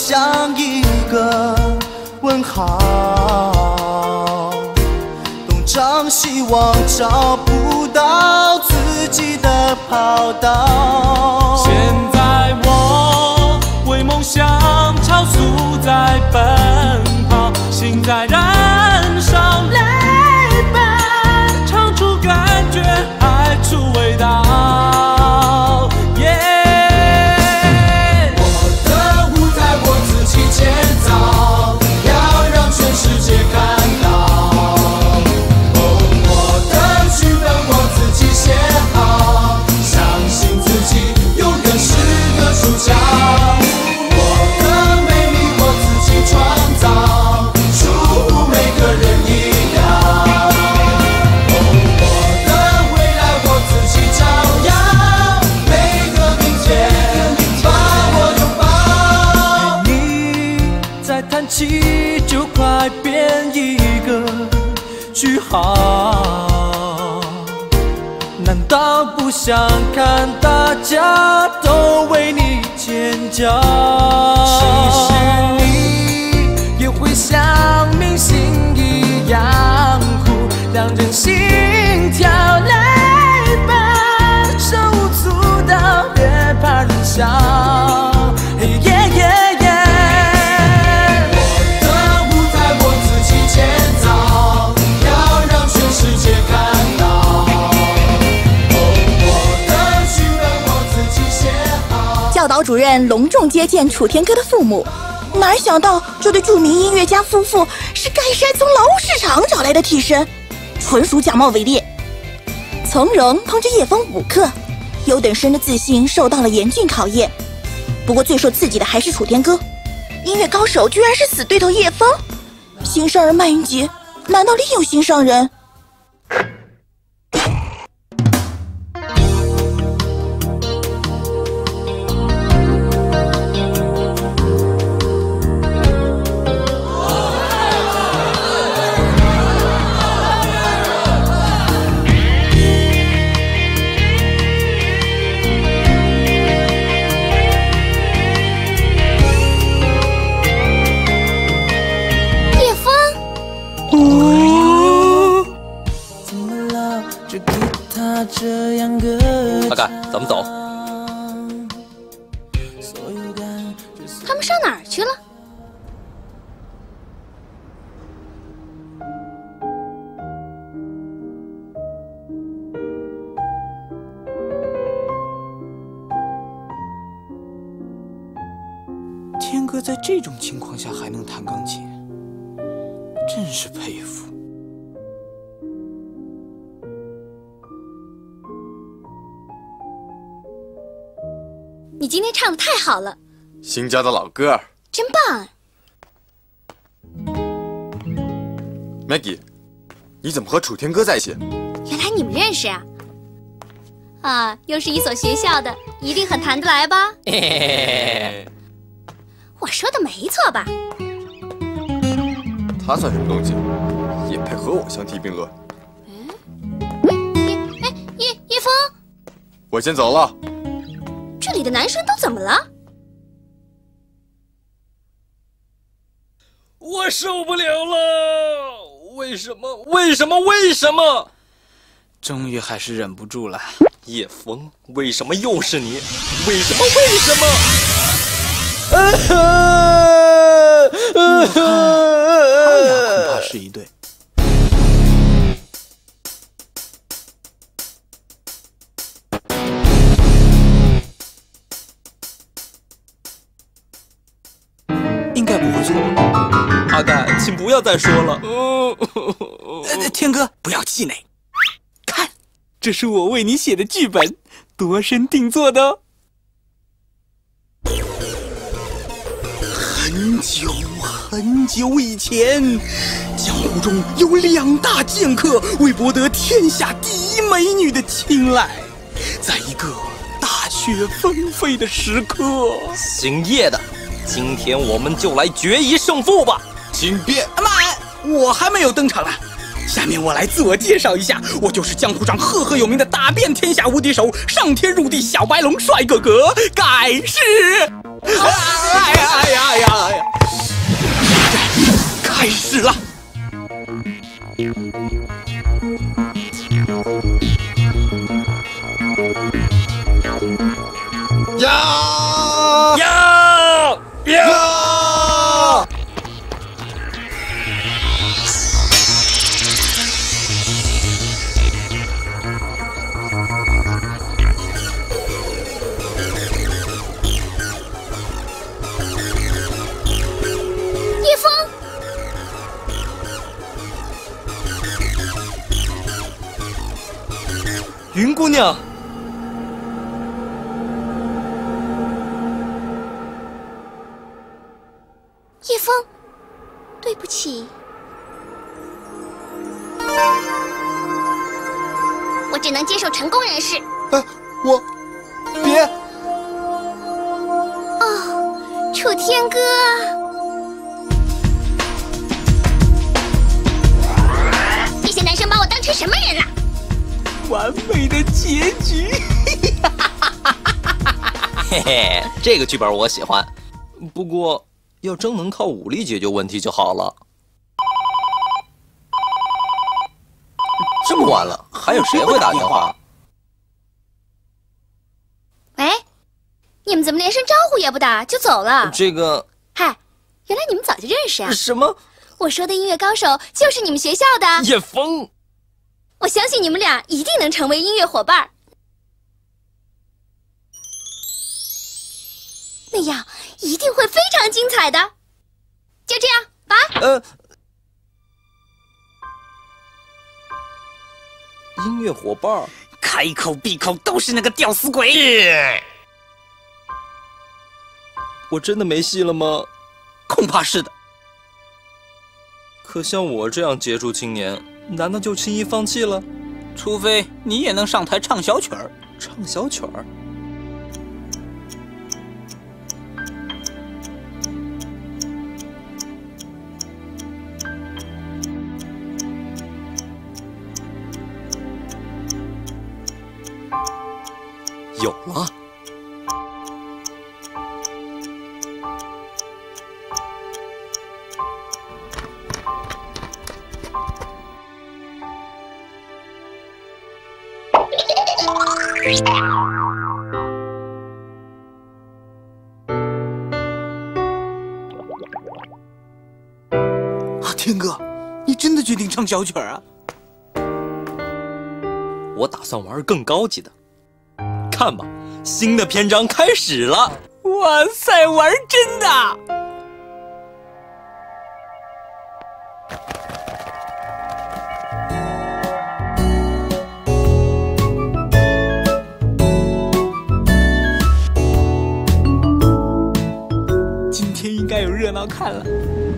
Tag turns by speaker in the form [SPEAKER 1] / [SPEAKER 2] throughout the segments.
[SPEAKER 1] 像一个问号，东张西望找不到自己的跑道。
[SPEAKER 2] 现在我为梦想超速在奔跑，心在燃烧，来吧，唱出感觉，爱出味道。就快变一个句号，难道不想看大家都为你尖叫？其实你也会像明星一样哭，让人心跳。来吧，手舞足蹈，别怕人笑。
[SPEAKER 3] 教导主任隆重接见楚天歌的父母，哪想到这对著名音乐家夫妇是盖山从劳务市场找来的替身，纯属假冒伪劣。从容捧着叶枫5克，优等生的自信受到了严峻考验。不过最受刺激的还是楚天歌，音乐高手居然是死对头叶枫。心上人麦云杰，难道另有心上人？
[SPEAKER 4] 阿盖，咱们走。
[SPEAKER 5] 他们上哪儿去了？
[SPEAKER 6] 天哥在这种情况下还能弹钢琴，真是佩服。
[SPEAKER 5] 你今天唱得太好了，
[SPEAKER 7] 新教的老歌，
[SPEAKER 5] 真棒！
[SPEAKER 7] Maggie， 你怎么和楚天歌在一起？
[SPEAKER 5] 原来你们认识啊！啊，又是一所学校的，一定很谈得来吧？我说的没错吧？
[SPEAKER 7] 他算什么东西，也配和我相提并论？
[SPEAKER 5] 叶枫，
[SPEAKER 7] 我先走了。
[SPEAKER 5] 这里的男生都怎么了？
[SPEAKER 2] 我受不了了！为什么？为什么？为什么？
[SPEAKER 6] 终于还是忍不住了。
[SPEAKER 4] 叶枫，为什么又是你？为什么？为什么？
[SPEAKER 6] 他俩恐怕是一对。应该不会错。
[SPEAKER 4] 阿盖，请不要再说了。
[SPEAKER 6] 天哥，不要气馁。看，这是我为你写的剧本，度身定做的哦。很久很久以前，江湖中有2大剑客为博得天下第一美女的青睐，在一个大雪纷飞的时刻，
[SPEAKER 4] 姓叶的，今天我们就来决一胜负吧！
[SPEAKER 7] 请便。
[SPEAKER 6] 慢，我还没有登场呢。下面我来自我介绍一下，我就是江湖上赫赫有名的打遍天下无敌手、上天入地小白龙帅哥哥盖世。哎呀！ 始了。
[SPEAKER 4] 呀！
[SPEAKER 5] 叶枫，
[SPEAKER 2] 云姑娘，
[SPEAKER 5] 叶枫，对不起，我只能接受成功人士。
[SPEAKER 6] 我别。
[SPEAKER 5] 哦，楚天歌。这些男生把我当成什么人了？
[SPEAKER 6] 完美的结局。
[SPEAKER 4] 嘿嘿，这个剧本我喜欢。不过，要真能靠武力解决问题就好了。这么晚了，还有谁会打电话？
[SPEAKER 5] 喂，你们怎么连声招呼也不打就走了？
[SPEAKER 4] 这个……
[SPEAKER 5] 嗨，原来你们早就认识啊！
[SPEAKER 4] 什么？
[SPEAKER 5] 我说的音乐高手就是你们学校的
[SPEAKER 4] 叶枫。
[SPEAKER 5] 我相信你们俩一定能成为音乐伙伴，那样一定会非常精彩的。就这样，吧。
[SPEAKER 4] 音乐伙伴，
[SPEAKER 6] 开口闭口都是那个吊死鬼。
[SPEAKER 4] 我真的没戏了吗？
[SPEAKER 6] 恐怕是的。
[SPEAKER 4] 可像我这样杰出青年，难道就轻易放弃了？
[SPEAKER 6] 除非你也能上台唱小曲儿。
[SPEAKER 4] 唱小曲儿？有了。
[SPEAKER 6] 天哥，你真的决定唱小曲儿啊？
[SPEAKER 4] 我打算玩更高级的。看吧，新的篇章开始了！
[SPEAKER 6] 哇塞，玩真的！今天应该有热闹看了。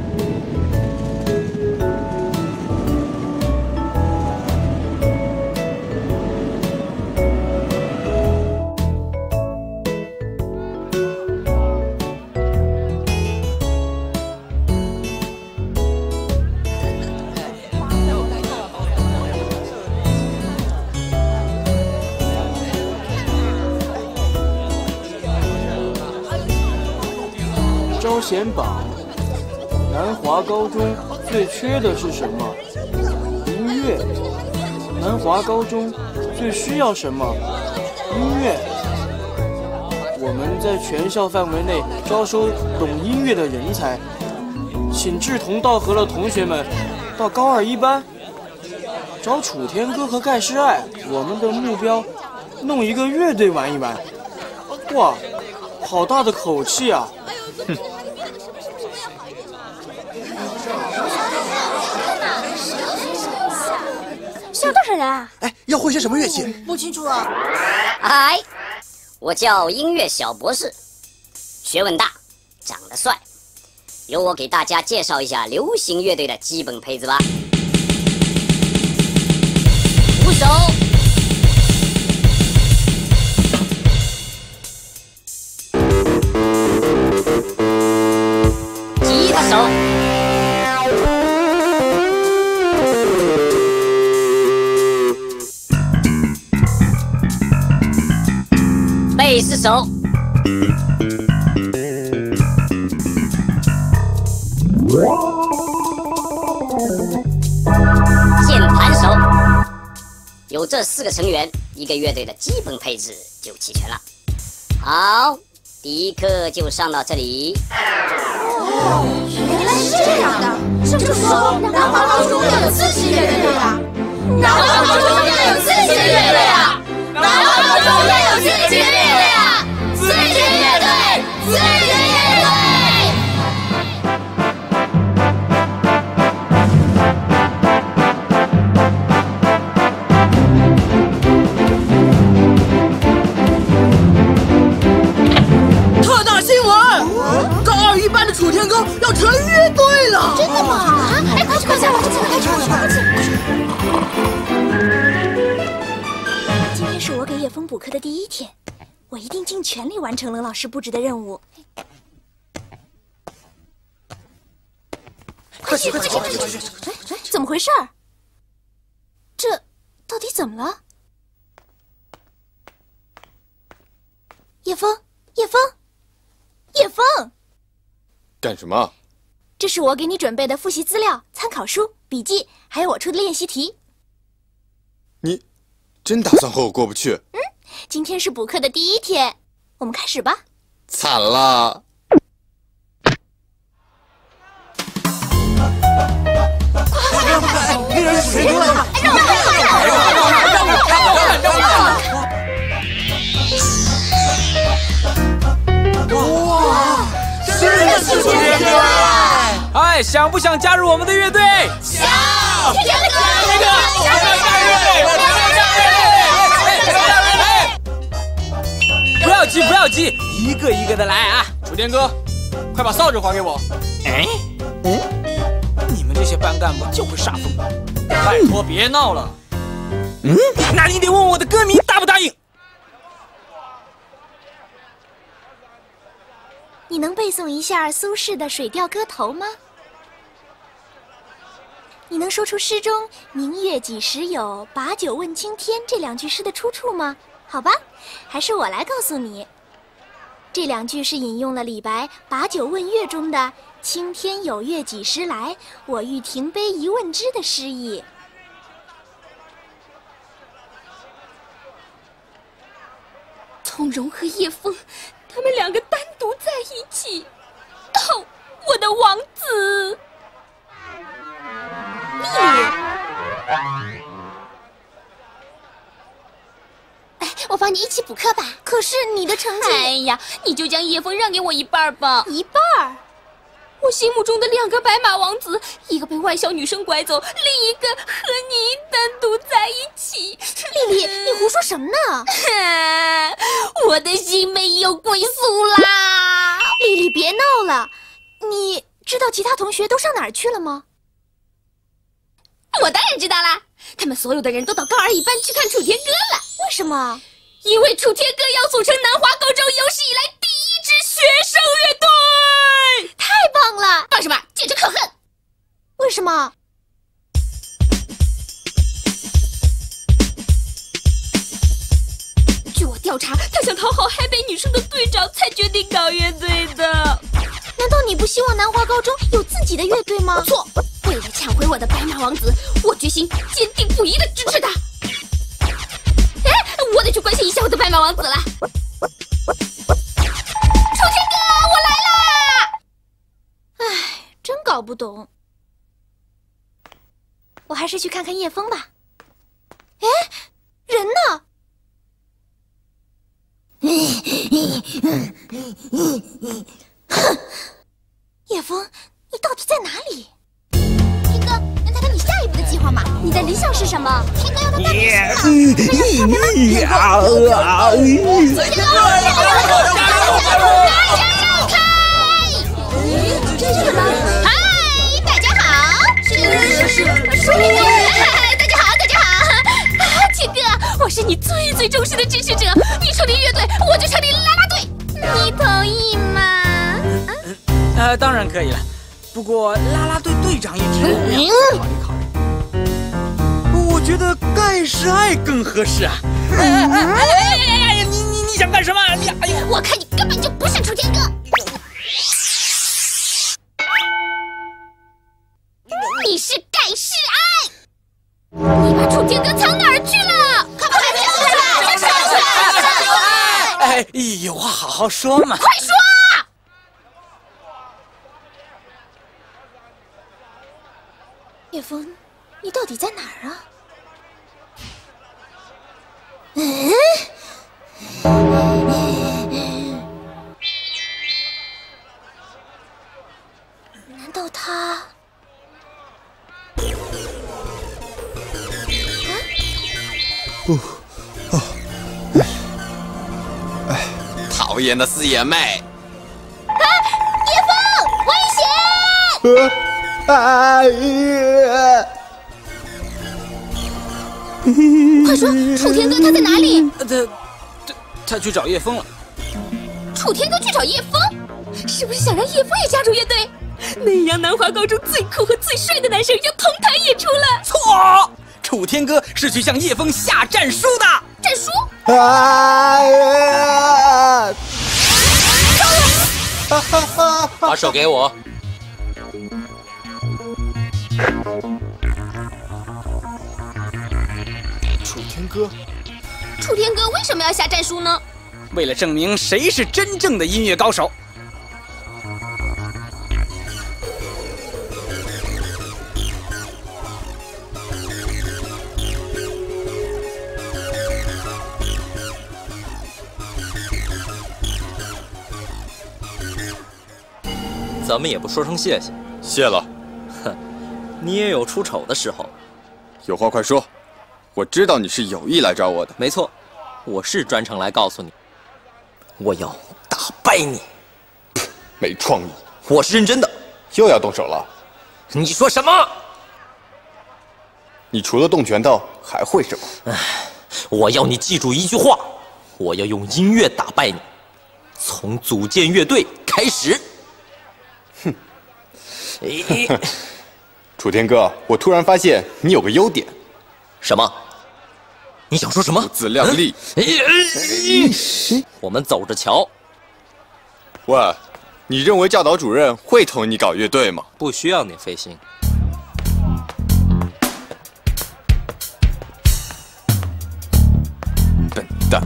[SPEAKER 8] 招贤榜，南华高中最缺的是什么？音乐。南华高中最需要什么？音乐。我们在全校范围内招收懂音乐的人才，请志同道合的同学们到高二一班找楚天歌和盖世爱。我们的目标，弄一个乐队玩一玩。哇，好大的口气啊！哼。
[SPEAKER 5] 需要多少人啊？
[SPEAKER 9] 哎，要会些什么乐器？
[SPEAKER 3] 不清楚啊。
[SPEAKER 10] 嗨，我叫音乐小博士，学问大，长得帅。由我给大家介绍一下流行乐队的基本配置吧。鼓手，吉他手，贝斯手， 这4个成员，一个乐队的基本配置就齐全了。好，第一课就上到这里。
[SPEAKER 3] 原来是这样的，这么说，南华高中要有4支乐队啊！南华高中要有4支乐队啊！南华高中要有4支乐队啊！4支乐队，4支乐队。
[SPEAKER 6] 特大新闻！高2一班的楚天歌要成乐队了！
[SPEAKER 3] 真的吗？哎，快去！今天是我给叶枫补课的第1天，我一定尽全力完成了老师布置的任务。快去！哎，怎么回事？这到底怎么了？叶枫！
[SPEAKER 7] 干什么？
[SPEAKER 3] 这是我给你准备的复习资料、参考书、笔记，还有我出的练习题。
[SPEAKER 7] 你真打算和我过不去？
[SPEAKER 3] 今天是补课的第1天，我们开始吧。
[SPEAKER 7] 惨了！
[SPEAKER 6] 那人是谁啊？
[SPEAKER 3] 让我看！
[SPEAKER 6] 哇，真的是楚天歌！
[SPEAKER 2] 哎，想不想加入我们的乐队？
[SPEAKER 3] 想！楚天歌！
[SPEAKER 2] 不要急，一个一个的来啊！楚天歌，快把扫帚还给我。哎，你们这些班干部就会煞风景，拜托别闹了。那你得问我的歌迷答不答应。
[SPEAKER 3] 你能背诵一下苏轼的《水调歌头》吗？你能说出诗中“明月几时有，把酒问青天”这2句诗的出处吗？好吧，还是我来告诉你。这2句是引用了李白《把酒问月》中的“青天有月几时来，我欲停杯一问之”的诗意。
[SPEAKER 9] 从容和叶枫，他们2个单独在一起。哦，我的王子！
[SPEAKER 3] 丽丽，
[SPEAKER 9] 哎，我帮你一起补课吧。
[SPEAKER 3] 可是你的成绩……
[SPEAKER 9] 哎呀，你就将叶枫让给我1半吧。
[SPEAKER 3] 1半？
[SPEAKER 9] 我心目中的2个白马王子，一个被外校女生拐走，另一个和你单独在一起。
[SPEAKER 3] 丽丽，你胡说什么呢？
[SPEAKER 9] 我的心没有归宿啦！
[SPEAKER 3] 丽丽，别闹了。你知道其他同学都上哪儿去了吗？
[SPEAKER 9] 我当然知道啦，他们所有的人都到高2一班去看楚天歌了。
[SPEAKER 3] 为什么？
[SPEAKER 9] 因为楚天歌要组成南华高中有史以来第1支学生乐队。
[SPEAKER 3] 太棒了！
[SPEAKER 9] 棒什么？简直可恨！
[SPEAKER 3] 为什么？
[SPEAKER 9] 据我调查，他想讨好海北女生的队长，才决定搞乐队的。
[SPEAKER 3] 难道你不希望南华高中有自己的乐队吗？
[SPEAKER 9] 错，为了抢回我的白马王子，我决心坚定不移地支持他。哎，我得去关心一下我的白马王子了。楚天歌，我来啦！
[SPEAKER 3] 唉，真搞不懂。我还是去看看叶枫吧。哎，人呢？叶枫，你到底在哪里？
[SPEAKER 9] 天哥，能谈谈你下一步的计划吗？你的理想是什么？天哥要当大明星了，
[SPEAKER 3] 这是什么？
[SPEAKER 9] 嗨，大家好，是大家好，大家好，天哥，我是你最重视的支持者，你成立乐队，我就成立啦啦队，你同意吗？
[SPEAKER 2] 当然可以了，不过啦啦队队长一职，考虑考虑。我觉得盖世爱更合适啊！你想干什么？
[SPEAKER 9] 我看你根本就不是楚天歌。你是盖世爱，你把楚天歌藏哪儿去了？
[SPEAKER 6] 好说嘛！
[SPEAKER 9] 快说！
[SPEAKER 3] 叶枫，你到底在哪儿啊？难道他？
[SPEAKER 7] 讨厌的四眼妹！
[SPEAKER 9] 叶枫，危险！
[SPEAKER 5] 快说，楚天哥他在哪里？
[SPEAKER 6] 他去找叶枫了。
[SPEAKER 5] 楚天哥去找叶枫，是不是想让叶枫也加入乐队？那样南华高中最酷和最帅的男生要同台演出了。
[SPEAKER 6] 错，楚天哥是去向叶枫下战书的。
[SPEAKER 5] 战书？
[SPEAKER 4] 把手给我。
[SPEAKER 6] 楚天哥，
[SPEAKER 5] 楚天哥为什么要下战书呢？
[SPEAKER 6] 为了证明谁是真正的音乐高手。
[SPEAKER 4] 咱们也不说声谢谢。
[SPEAKER 7] 谢了。
[SPEAKER 4] 哼，你也有出丑的时候。
[SPEAKER 7] 有话快说，我知道你是有意来找我的。
[SPEAKER 4] 没错，我是专程来告诉你，我要打败你。
[SPEAKER 7] 没创意。
[SPEAKER 4] 我是认真的。
[SPEAKER 7] 又要动手了？
[SPEAKER 4] 你说什么？
[SPEAKER 7] 你除了动拳头还会什么？
[SPEAKER 4] 我要你记住一句话，我要用音乐打败你，从组建乐队开始。
[SPEAKER 7] 哼。楚天哥，我突然发现你有个优点。
[SPEAKER 4] 什么？你想说什么？
[SPEAKER 7] 不自量力。
[SPEAKER 4] 我们走着瞧。
[SPEAKER 7] 喂，你认为教导主任会同你搞乐队吗？
[SPEAKER 4] 不需要你费心。
[SPEAKER 7] 笨蛋。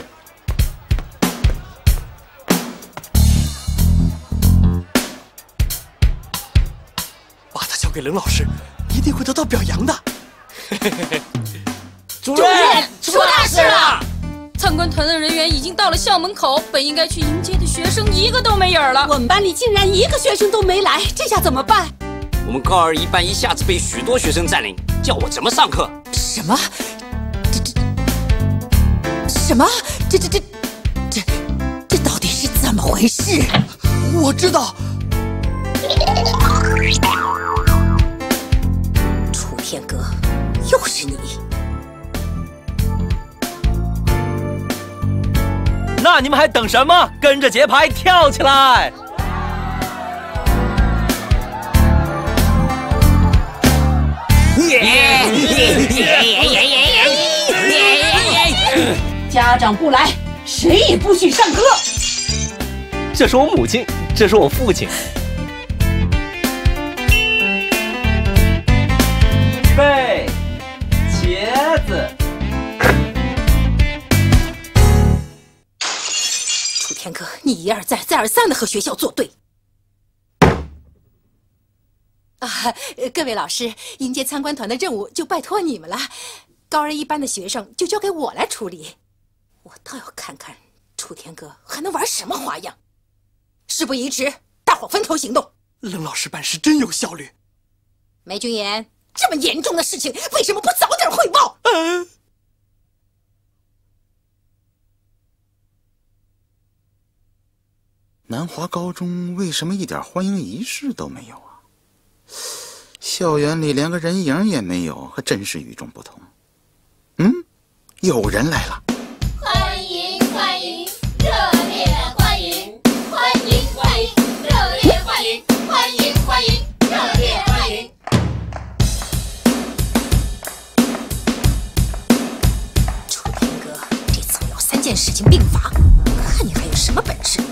[SPEAKER 6] 把他交给冷老师，一定会得到表扬的。
[SPEAKER 9] 主任，出大事了！参观团的人员已经到了校门口，本应该去迎接的学生一个都没影了。
[SPEAKER 11] 我们班里竟然一个学生都没来，这下怎么办？
[SPEAKER 12] 我们高二一班一下子被许多学生占领，叫我怎么上课？
[SPEAKER 11] 什么？什么？这到底是怎么回事？
[SPEAKER 6] 我知道。
[SPEAKER 11] 楚天哥，又是你。
[SPEAKER 2] 那你们还等什么？跟着节拍跳起来！
[SPEAKER 11] 家长不来，谁也不许上课。
[SPEAKER 2] 这是我母亲，这是我父亲。预备，茄子。
[SPEAKER 11] 楚天哥，你一而再、再而三的和学校作对。各位老师，迎接参观团的任务就拜托你们了，高二一班的学生就交给我来处理。我倒要看看楚天哥还能玩什么花样。事不宜迟，大伙分头行动。
[SPEAKER 6] 冷老师办事真有效率。
[SPEAKER 11] 梅君言，这么严重的事情，为什么不早点汇报？
[SPEAKER 13] 南华高中为什么一点欢迎仪式都没有啊？校园里连个人影也没有，还真是与众不同。有人来了。
[SPEAKER 9] 欢迎欢迎，热烈欢迎！欢迎欢迎，热烈欢迎！欢迎欢迎，热烈欢迎！
[SPEAKER 11] 楚天哥，这次我要3件事情并罚，看你还有什么本事！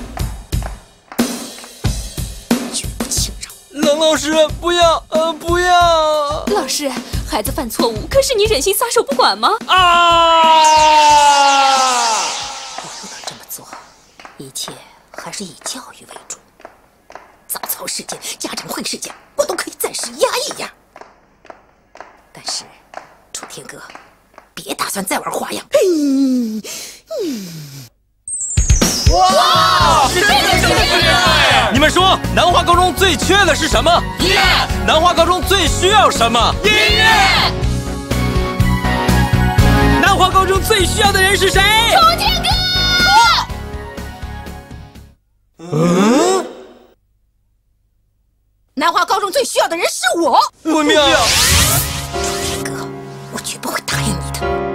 [SPEAKER 11] 绝不轻饶！
[SPEAKER 2] 冷老师，不要，不要！
[SPEAKER 5] 老师，孩子犯错误，可是你忍心撒手不管吗？
[SPEAKER 11] 我不能这么做， 一切还是以教育为主。早操事件、家长会事件，我都可以暂时压一压。但是，楚天哥，别打算再玩花样。
[SPEAKER 2] 哇！你们说，南华高中最缺的是什么？音乐。南华高中最需要什么？音乐。南华高中最需要的人是谁？
[SPEAKER 9] 楚天哥。
[SPEAKER 11] 南华高中最需要的人是我。
[SPEAKER 2] 不妙！
[SPEAKER 11] 楚天哥，我绝不会答应你的。